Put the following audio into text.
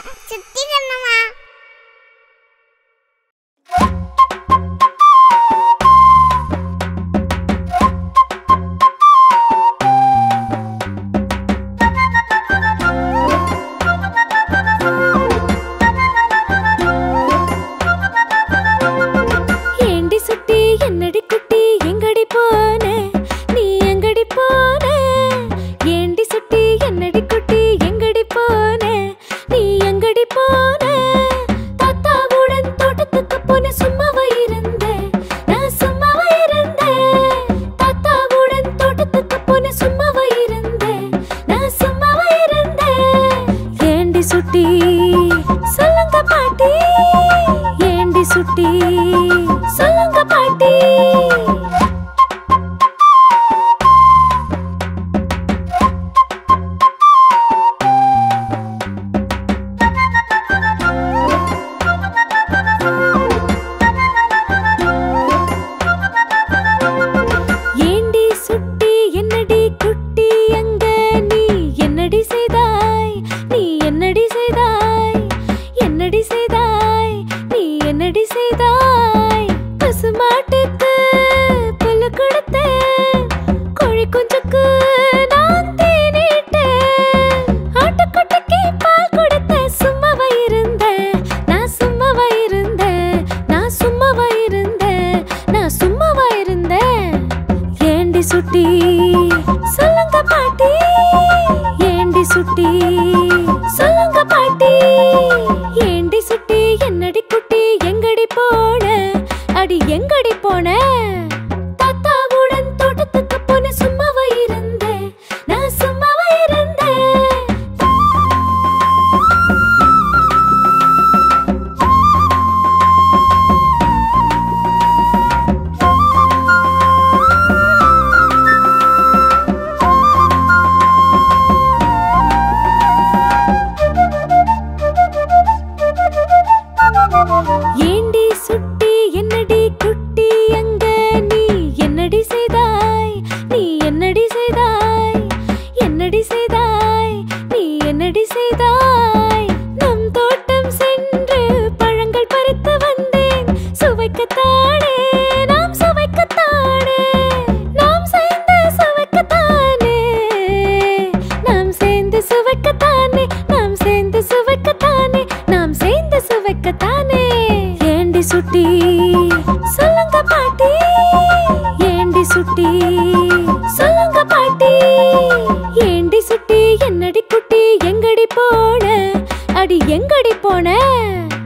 சுத்தி கண்ணம்மா. ஏண்டி சுட்டி என்னடி குட்டி எங்கடி போன நீ எங்கடி போன ஏண்டி சுட்டி என்னடி குட்டி எங்கடி போன நீ எங்கடி போன தாத்தாவுடன் தோட்டத்துக்கு போன சும்மாவா இருந்தேன் நான் சும்மாவா இருந்தேன் தாத்தாவுடன் தோட்டத்துக்கு போன சும்மாவா இருந்தேன் நான் சும்மாவா இருந்தேன் ஏண்டி சுட்டி சொல்லுங்க பாட்டி ஏண்டி சுட்டி சொல்லுங்க பாட்டி ஏண்டி சுட்டி என்னடி குட்டி அங்க நீ என்னடி செய்தாய் நீ என்னடி செய்தாய் என்னடி செய்தாய் நீ என்னடி செய்தாய் பசுமாட்டுக்கு புல்லு கொடுத்தேன் கோழி குஞ்சுக்கு நான் தேனிட்டேன் ஆட்டுக்குட்டிக்கு பால் கொடுத்தேன் சும்மாவா இருந்தேன் நான் சும்மாவா இருந்தேன் நான் சும்மாவா இருந்தேன் நான் சும்மாவா இருந்தேன் ஏண்டி சுட்டி சொல்லுங்க பாட்டி ஏண்டி சுட்டி சொல்லுங்க பாட்டி ஏண்டி சுட்டி. என்னடி குட்டி எங்கடி போன அடி எங்கடி போன தாத்தாவுடன் தோட்டத்துக்கு போன சும்மாவா இருந்தேன் நான் சும்மாவா இருந்தேன். ஏண்டி சுட்டி என்னடி குட்டி அங்க நீ என்னடி செய்தாய் நீ என்னடி செய்தாய் என்னடி செய்தாய் நீ என்னடி செய்தாய் நம் தோட்டம் சென்று பழங்கள் பறித்து வந்தேன் சுவைக்கத்தானே நாம் சுவைக்கத்தானே நாம் சேர்ந்து சுவைக்கத்தானே நாம் சேர்ந்து சுவைக்கத்தானே நாம் சேர்ந்து சுவைக்கத்தானே நாம் சேர்ந்து சுவைக்கத்தானே ஏண்டி சுட்டி சொல்லுங்க பாட்டி ஏண்டி சுட்டி சொல்லுங்க பாட்டி ஏண்டி சுட்டி என்னடி குட்டி எங்கடி போன அடி எங்கடி போன